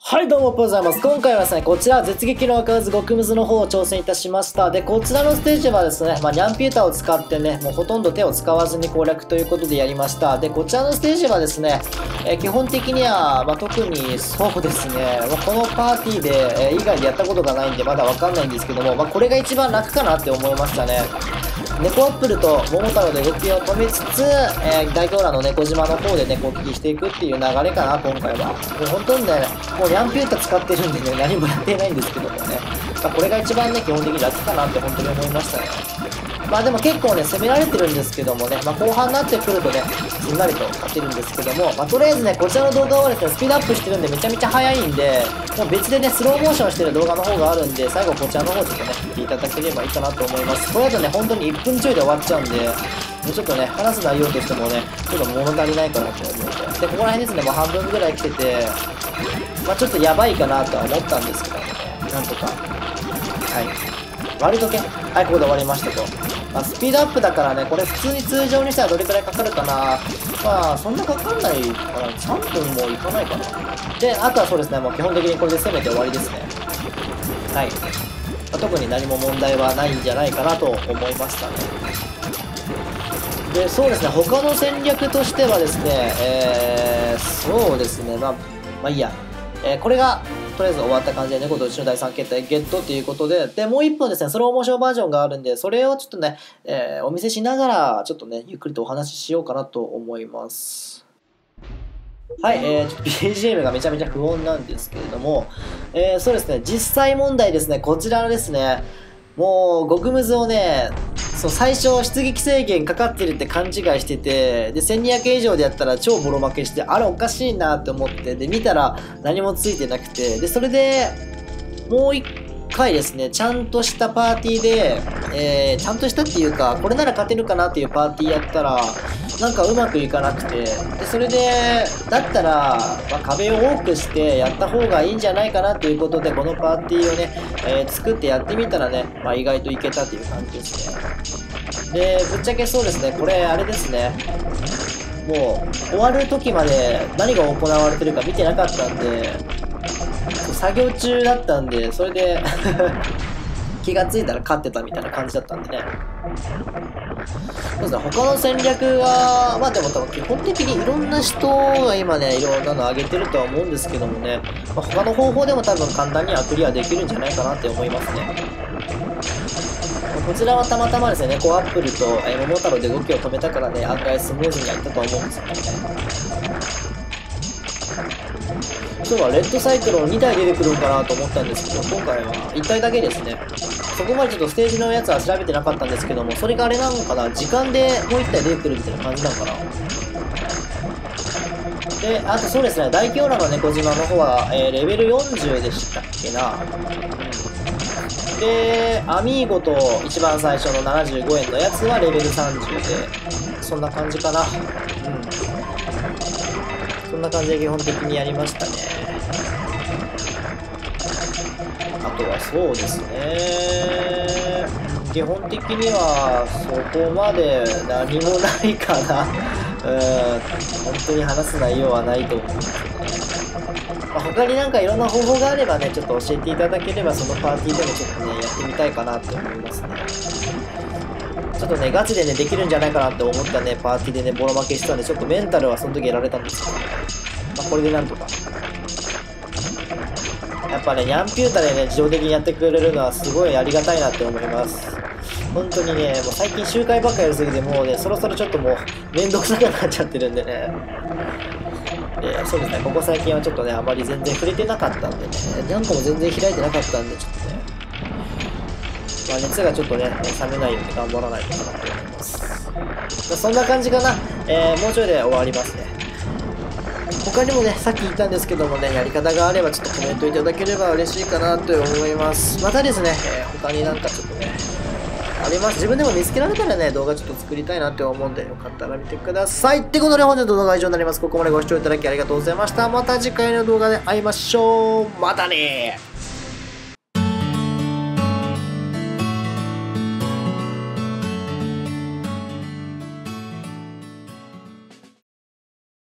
はい、どうも、おはようございます。今回はですね、こちら、絶撃の若渦極ムズの方を挑戦いたしました。で、こちらのステージはですね、ニャンピューターを使ってね、もうほとんど手を使わずに攻略ということでやりました。で、こちらのステージはですね、基本的には、特にそうですね、このパーティーで、以外でやったことがないんで、まだわかんないんですけども、これが一番楽かなって思いましたね。猫アップルと桃太郎で動きを止めつつ、大東羅の猫島の方でね、攻撃していくっていう流れかな、今回は。もう本当にね、もうニャンピュータ使ってるんでね、何もやってないんですけどもね。これが一番ね、基本的に楽かなって本当に思いましたね。でも結構ね、攻められてるんですけどもね、後半になってくるとね、すんなりと勝てるんですけども、とりあえずね、こちらの動画はですね、スピードアップしてるんでめちゃめちゃ速いんで、もう別でね、スローモーションしてる動画の方があるんで、最後こちらの方ちょっとね、見ていただければいいかなと思います。これだとね、本当に1分ちょいで終わっちゃうんで、もうちょっとね、話す内容としてもね、ちょっと物足りないかなと思うので、ここら辺ですね、もう半分ぐらい来てて、ちょっとやばいかなとは思ったんですけどもね、なんとか。はい。割とね、はい、ここで終わりましたと。スピードアップだからね、これ普通に通常にしたらどれくらいかかるかな。そんなかかんないかな。3分もいかないかな。で、あとはそうですね、もう基本的にこれで攻めて終わりですね。はい。特に何も問題はないんじゃないかなと思いましたね。で、そうですね、他の戦略としてはですね、そうですね、いいや。これが、とりあえず終わった感じで猫とうちの第3形態ゲットということで、もう1本ですね、スローモーションバージョンがあるんで、それをちょっとね、お見せしながら、ちょっとね、ゆっくりとお話ししようかなと思います。はい、BGM がめちゃめちゃ不穏なんですけれども、そうですね、実際問題ですね、こちらですね、もう、極ムズをね、最初、出撃制限かかってるって勘違いしてて、で、1200以上でやったら超ボロ負けして、あれおかしいなって思って、で、見たら何もついてなくて、で、それで、もう一回ですね、ちゃんとしたパーティーで、ちゃんとしたっていうか、これなら勝てるかなっていうパーティーやったら、なんかうまくいかなくて、で、それで、だったら、壁を多くしてやった方がいいんじゃないかなということで、このパーティーをね、作ってやってみたらね、意外といけたっていう感じですね。で、ぶっちゃけそうですね、これ、あれですね。もう、終わる時まで何が行われてるか見てなかったんで、作業中だったんで、それで気がついたら勝ってたみたいな感じだったんでね。そうですね、他の戦略は、でも多分基本的にいろんな人が今ね、いろんなの上げてるとは思うんですけどもね、他の方法でも多分簡単にはクリアできるんじゃないかなって思いますね。こちらはたまたまですね、猫アップルと桃太郎で動きを止めたからね、案外スムーズにやったと思うんですよね。今日はレッドサイクロン2体出てくるんかなと思ったんですけど、今回は1体だけですね。そこまでちょっとステージのやつは調べてなかったんですけども、それがあれなのかな、時間でもう1体出てくるみたいな感じなのかな。で、あとそうですね、大京羅の猫島の方は、レベル40でしたっけな。で、アミーゴと一番最初の75円のやつはレベル30で、そんな感じかな。そんな感じで基本的にやりましたね。あとはそうですね。基本的にはそこまで何もないかな。本当に話す内容はないと思うんですけどね。他になんかいろんな方法があればね、ちょっと教えていただければ、そのパーティーでもちょっとね、やってみたいかなって思いますね。ちょっとね、ガチでね、できるんじゃないかなって思ったね、パーティーでね、ボロ負けしてたんで、ちょっとメンタルはその時やられたんですけど、これでなんとか。やっぱね、ニャンピュータでね、自動的にやってくれるのはすごいありがたいなって思います。本当にね、もう最近周回ばっかやりすぎて、もうね、そろそろちょっともう、めんどくさくなっちゃってるんでね。そうですね、ここ最近はちょっとね、あまり全然触れてなかったんでね、ニャンコも全然開いてなかったんで、ちょっとね、熱がちょっとね、冷めないように頑張らないとなと思います。そんな感じかな。もうちょいで終わりますね。他にもね、さっき言ったんですけどもね、やり方があればちょっとコメントいただければ嬉しいかなと思います。またですね、他になんかちょっとね、あります。自分でも見つけられたらね、動画ちょっと作りたいなって思うんで、よかったら見てください。ってことで本日の動画は以上になります。ここまでご視聴いただきありがとうございました。また次回の動画で会いましょう。またねー。